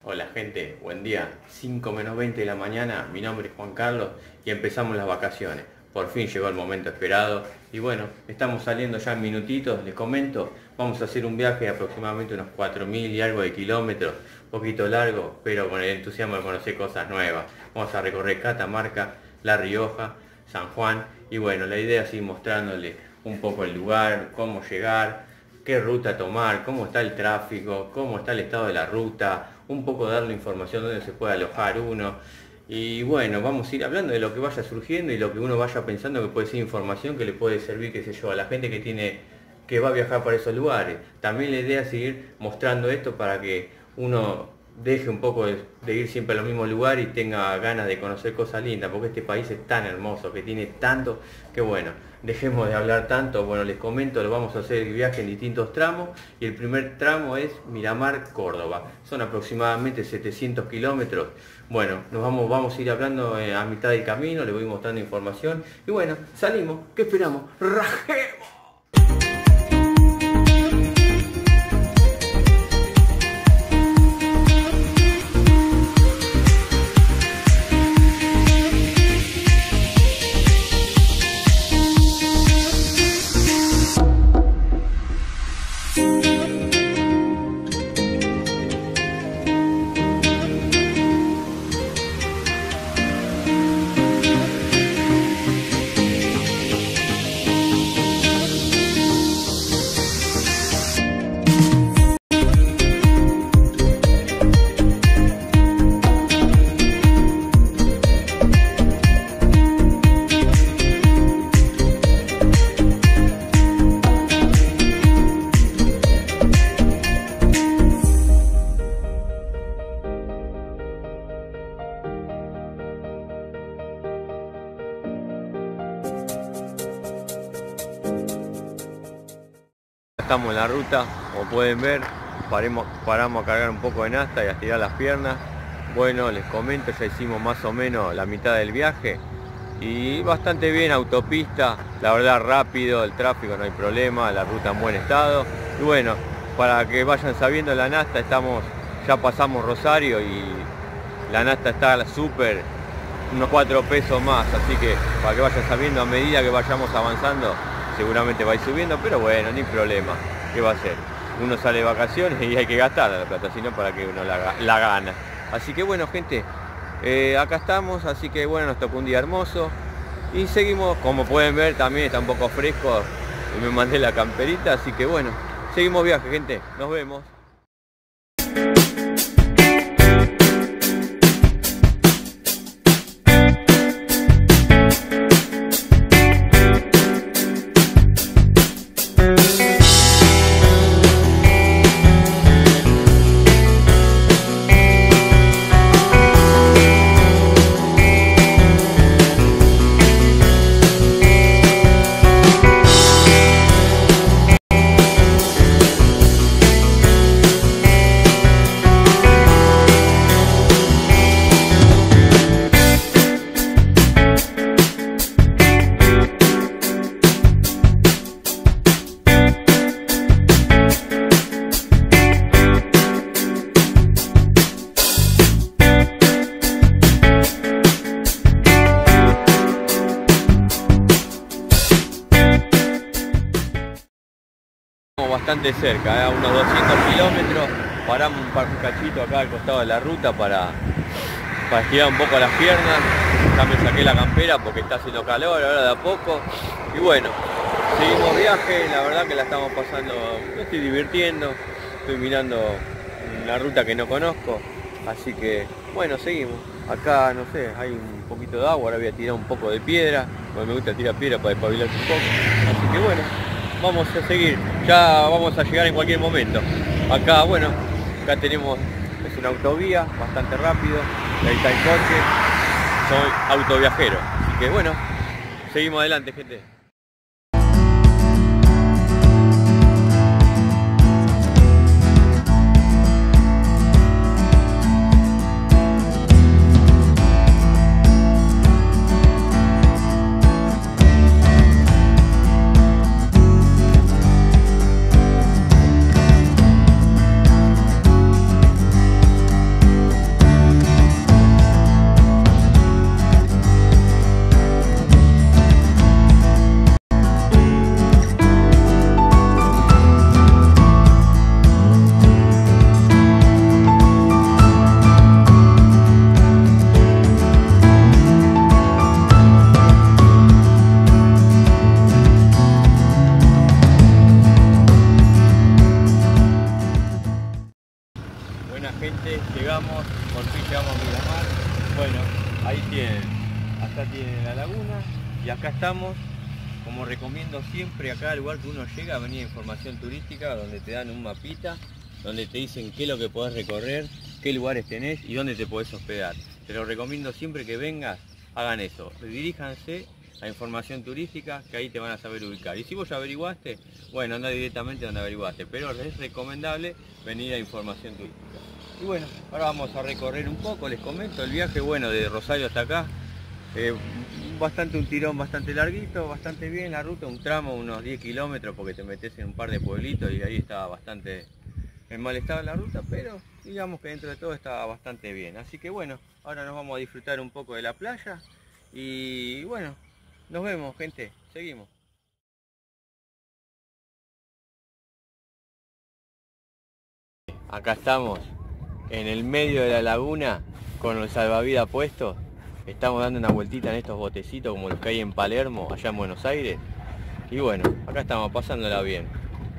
Hola gente, buen día. 5 menos 20 de la mañana, mi nombre es Juan Carlos y empezamos las vacaciones. Por fin llegó el momento esperado y bueno, estamos saliendo ya en minutitos, les comento. Vamos a hacer un viaje de aproximadamente unos 4.000 y algo de kilómetros, un poquito largo, pero con el entusiasmo de conocer cosas nuevas. Vamos a recorrer Catamarca, La Rioja, San Juan y bueno, la idea es ir mostrándole un poco el lugar, cómo llegar, qué ruta tomar, cómo está el tráfico, cómo está el estado de la ruta, un poco darle información donde se puede alojar uno. Y bueno, vamos a ir hablando de lo que vaya surgiendo y lo que uno vaya pensando que puede ser información que le puede servir, qué sé yo, a la gente que va a viajar para esos lugares. También la idea es seguir mostrando esto para que uno deje un poco de ir siempre a los mismos lugares y tenga ganas de conocer cosas lindas, porque este país es tan hermoso, que tiene tanto, que bueno, dejemos de hablar tanto. Bueno, les comento, lo vamos a hacer el viaje en distintos tramos y el primer tramo es Miramar, Córdoba. Son aproximadamente 700 kilómetros. Bueno, vamos a ir hablando a mitad del camino, les voy mostrando información y bueno, salimos, ¿qué esperamos? ¡Rajemos! Estamos en la ruta, como pueden ver, paramos a cargar un poco de nafta y a estirar las piernas. Bueno, les comento, ya hicimos más o menos la mitad del viaje y bastante bien, autopista, la verdad rápido, el tráfico no hay problema, la ruta en buen estado. Y bueno, para que vayan sabiendo, la nafta ya pasamos Rosario y la nafta está súper, unos 4 pesos más, así que para que vayan sabiendo a medida que vayamos avanzando, seguramente va a ir subiendo, pero bueno, ni problema. ¿Qué va a hacer? Uno sale de vacaciones y hay que gastar la plata, sino para que uno la gana. Así que bueno, gente, acá estamos, así que bueno, nos tocó un día hermoso. Y seguimos, como pueden ver, también está un poco fresco y me mandé la camperita, así que bueno, seguimos viaje, gente. Nos vemos. Bastante cerca, unos 200 kilómetros, paramos un cachito acá al costado de la ruta para estirar un poco las piernas. Ya me saqué la campera porque está haciendo calor ahora de a poco y bueno, seguimos viaje. La verdad que la estamos pasando, me estoy divirtiendo, estoy mirando una ruta que no conozco, así que bueno, seguimos. Acá no sé, hay un poquito de agua, ahora voy a tirar un poco de piedra, porque me gusta tirar piedra para despabilarse un poco, así que bueno, vamos a seguir, ya vamos a llegar en cualquier momento. Acá, bueno, acá tenemos, es una autovía bastante rápido, ahí está el coche, soy autoviajero, así que bueno, seguimos adelante, gente. gente, llegamos, por fin llegamos a Miramar. Bueno, ahí tienen, acá tienen la laguna y acá estamos. Como recomiendo siempre, acá al lugar que uno llega, venía información turística, donde te dan un mapita, donde te dicen qué es lo que podés recorrer, qué lugares tenés y dónde te podés hospedar. Te lo recomiendo siempre que vengas, hagan eso, diríjanse a información turística, que ahí te van a saber ubicar. Y si vos ya averiguaste, bueno, anda directamente donde averiguaste, pero es recomendable venir a información turística. Y bueno, ahora vamos a recorrer un poco, les comento, el viaje, bueno, de Rosario hasta acá, un tirón bastante larguito, bastante bien la ruta, un tramo, unos 10 kilómetros, porque te metes en un par de pueblitos y ahí estaba bastante en mal estado la ruta, pero digamos que dentro de todo estaba bastante bien. Así que bueno, ahora nos vamos a disfrutar un poco de la playa y bueno, nos vemos, gente, seguimos. Acá estamos en el medio de la laguna con el salvavidas puesto. Estamos dando una vueltita en estos botecitos como los que hay en Palermo, allá en Buenos Aires. Y bueno, acá estamos pasándola bien.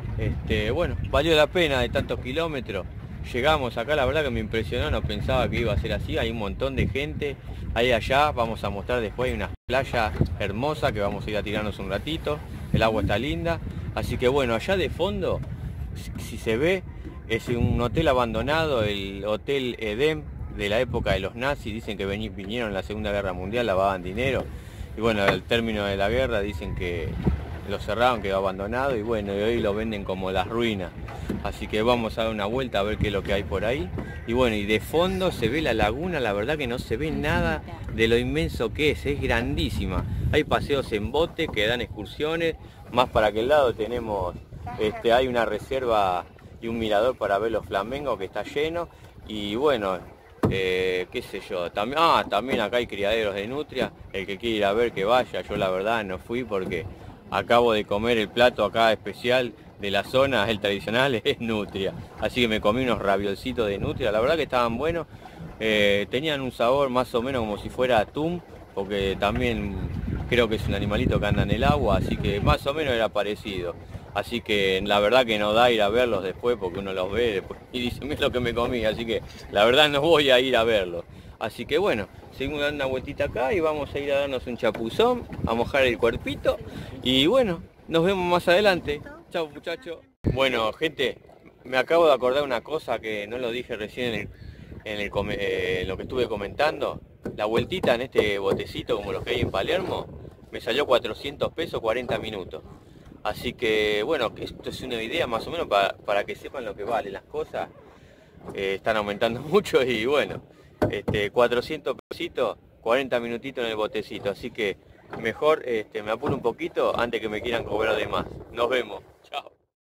Bueno, valió la pena de tantos kilómetros. Llegamos acá, la verdad que me impresionó, no pensaba que iba a ser así. Hay un montón de gente. Ahí allá vamos a mostrar después, hay unas playas hermosas que vamos a ir a tirarnos un ratito. El agua está linda. Así que bueno, allá de fondo, si se ve, es un hotel abandonado, el Hotel Edem, de la época de los nazis. Dicen que vinieron en la Segunda Guerra Mundial, lavaban dinero. Y bueno, al término de la guerra dicen que lo cerraron, quedó abandonado y bueno, y hoy lo venden como las ruinas. Así que vamos a dar una vuelta a ver qué es lo que hay por ahí. Y bueno, y de fondo se ve la laguna, la verdad que no se ve nada de lo inmenso que es grandísima. Hay paseos en bote que dan excursiones, más para aquel lado tenemos, hay una reserva y un mirador para ver los flamencos que está lleno. Y bueno, qué sé yo, también acá hay criaderos de nutria, el que quiera ir a ver que vaya. Yo la verdad no fui porque acabo de comer el plato acá especial de la zona, el tradicional es nutria, así que me comí unos raviolcitos de nutria, la verdad que estaban buenos. Tenían un sabor más o menos como si fuera atún, porque también creo que es un animalito que anda en el agua, así que más o menos era parecido. Así que la verdad que no da ir a verlos después, porque uno los ve después y dice, mira lo que me comí, así que la verdad no voy a ir a verlos. Así que bueno, seguimos dando una vueltita acá y vamos a ir a darnos un chapuzón, a mojar el cuerpito y bueno, nos vemos más adelante. Chao muchachos. Bueno gente, me acabo de acordar una cosa que no lo dije recién en lo que estuve comentando. La vueltita en este botecito como los que hay en Palermo me salió 400 pesos 40 minutos. Así que bueno, esto es una idea más o menos para que sepan lo que valen las cosas. Están aumentando mucho y bueno, 400 pesitos, 40 minutitos en el botecito. Así que mejor me apuro un poquito antes que me quieran cobrar de más. Nos vemos. Chao.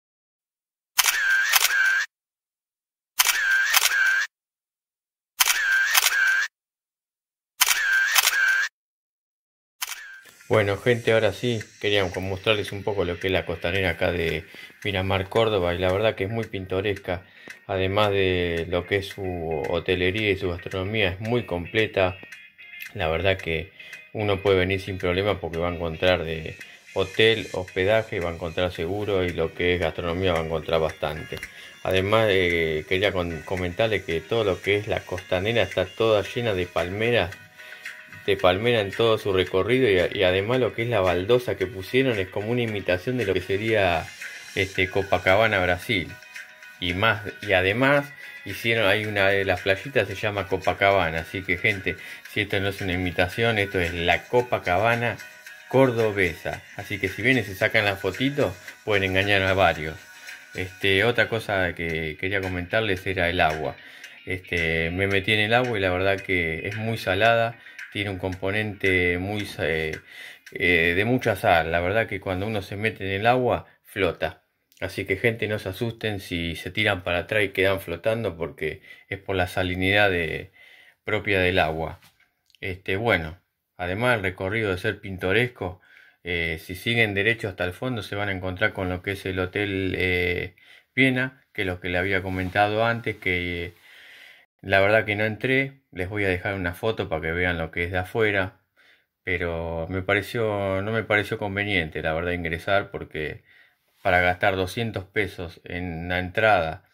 Bueno gente, ahora sí, quería mostrarles un poco lo que es la costanera acá de Miramar, Córdoba, y la verdad que es muy pintoresca, además de lo que es su hotelería y su gastronomía, es muy completa. La verdad que uno puede venir sin problema porque va a encontrar de hotel, hospedaje, va a encontrar seguro y lo que es gastronomía va a encontrar bastante. Además quería comentarles que todo lo que es la costanera está toda llena de palmera en todo su recorrido y además lo que es la baldosa que pusieron es como una imitación de lo que sería Copacabana, Brasil. Y además hicieron, hay una de las playitas se llama Copacabana, así que gente, si esto no es una imitación, esto es la Copacabana cordobesa. Así que si vienen y se sacan las fotitos, pueden engañar a varios. Otra cosa que quería comentarles era el agua. Me metí en el agua y la verdad que es muy salada, tiene un componente de mucha sal. La verdad que cuando uno se mete en el agua, flota. Así que gente, no se asusten si se tiran para atrás y quedan flotando porque es por la salinidad propia del agua. Bueno, además el recorrido de ser pintoresco, si siguen derecho hasta el fondo se van a encontrar con lo que es el Hotel Viena, que es lo que le había comentado antes, que la verdad que no entré. Les voy a dejar una foto para que vean lo que es de afuera, pero no me pareció conveniente la verdad ingresar porque para gastar 200 pesos en la entrada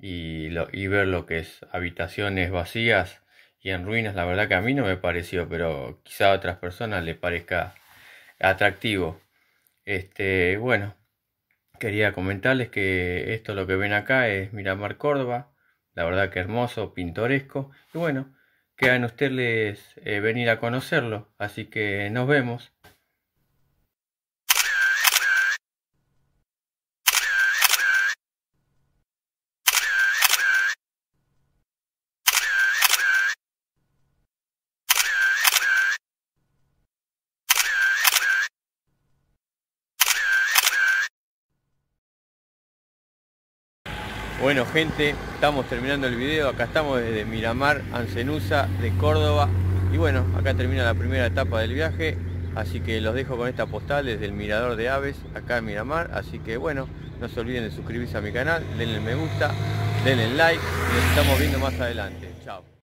y ver lo que es habitaciones vacías y en ruinas, la verdad que a mí no me pareció, pero quizá a otras personas les parezca atractivo. Bueno, quería comentarles que esto lo que ven acá es Miramar Córdoba, la verdad que hermoso, pintoresco, y bueno, quedan ustedes venir a conocerlo, así que nos vemos. Bueno gente, estamos terminando el video, acá estamos desde Miramar, Ancenusa de Córdoba y bueno, acá termina la primera etapa del viaje, así que los dejo con esta postal desde el Mirador de Aves, acá en Miramar, así que bueno, no se olviden de suscribirse a mi canal, denle me gusta, denle like y nos estamos viendo más adelante, chao.